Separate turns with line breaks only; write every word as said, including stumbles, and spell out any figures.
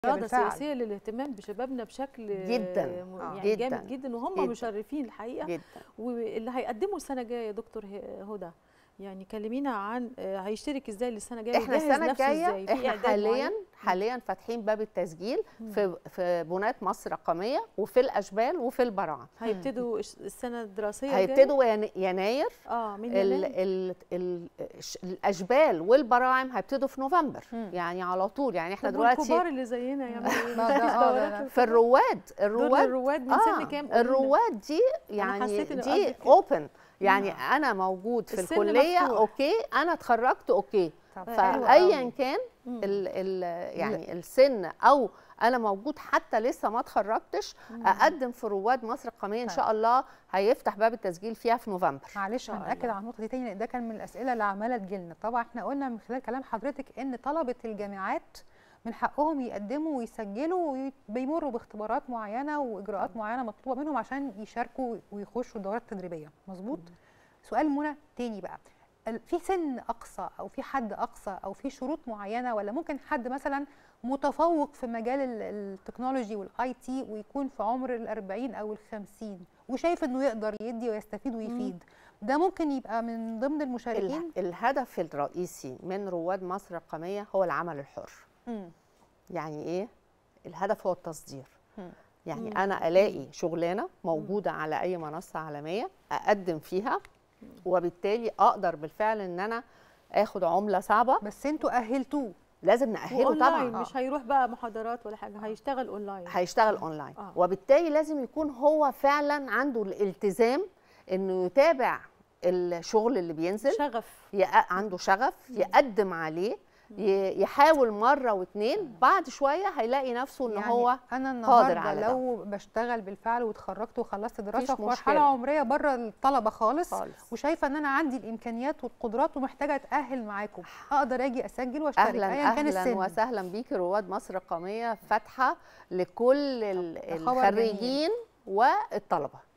إرادة سياسية للاهتمام بشبابنا بشكل
جدا
يعني
جدا
جامد جدا، وهم مشرفين الحقيقة
جدا.
واللي هيقدموا السنة الجاية يا دكتور هدى، يعني كلمينا عن هيشترك ازاي للسنة الجاية،
احنا السنة الجاية احنا حاليا
معين؟
حاليا فاتحين باب التسجيل في في بنات مصر الرقمية وفي الأشبال وفي البراعم.
هيبتدوا السنة الدراسية
هيبتدوا يناير.
اه من
يناير ال ال ال الأشبال والبراعم هيبتدوا في نوفمبر. مم. يعني على طول، يعني احنا دلوقتي
الكبار اللي زينا يعملوا
في الرواد الرواد
الرواد من سن كام؟
الرواد دي يعني دي اوبن، يعني مم. انا موجود في الكليه مفتوح. اوكي انا اتخرجت اوكي، فايا كان ال ال يعني السن او انا موجود حتى لسه ما اتخرجتش اقدم في رواد مصر الرقميه ان شاء الله. هيفتح باب التسجيل فيها في نوفمبر.
معلش هنأكد على النقطه دي تاني لان ده كان من الاسئله اللي عماله تجيلنا. طبعا احنا قلنا من خلال كلام حضرتك ان طلبه الجامعات من حقهم يقدموا ويسجلوا وبيمروا باختبارات معينه واجراءات معينه مطلوبه منهم عشان يشاركوا ويخشوا الدورات التدريبيه، مظبوط؟ سؤال منى تاني بقى، في سن اقصى او في حد اقصى او في شروط معينه، ولا ممكن حد مثلا متفوق في مجال التكنولوجي والاي تي ويكون في عمر الأربعين او الخمسين وشايف انه يقدر يدي ويستفيد ويفيد، ده ممكن يبقى من ضمن المشاركين؟
الهدف الرئيسي من رواد مصر الرقميه هو العمل الحر. مم. يعني ايه؟ الهدف هو التصدير. مم. يعني مم. انا الاقي شغلانه موجوده مم. على اي منصه عالميه اقدم فيها، وبالتالي اقدر بالفعل ان انا اخد عمله صعبه.
بس انتوا اهلتوه،
لازم نأهله طبعا.
مش هيروح بقى محاضرات ولا حاجه، هيشتغل اونلاين.
هيشتغل اونلاين آه. وبالتالي لازم يكون هو فعلا عنده الالتزام انه يتابع الشغل اللي بينزل،
شغف،
عنده شغف يقدم عليه، يحاول مره واثنين، بعد شويه هيلاقي نفسه ان يعني هو
انا
قادر على
ده. لو بشتغل بالفعل واتخرجت وخلصت دراسه في مرحله عمريه بره الطلبه خالص, خالص وشايفه ان انا عندي الامكانيات والقدرات ومحتاجه اتاهل معاكم، اقدر اجي اسجل واشترك ايا كان السن.
اهلا وسهلا بيكي. رواد مصر الرقميه فاتحه لكل الخريجين والطلبه.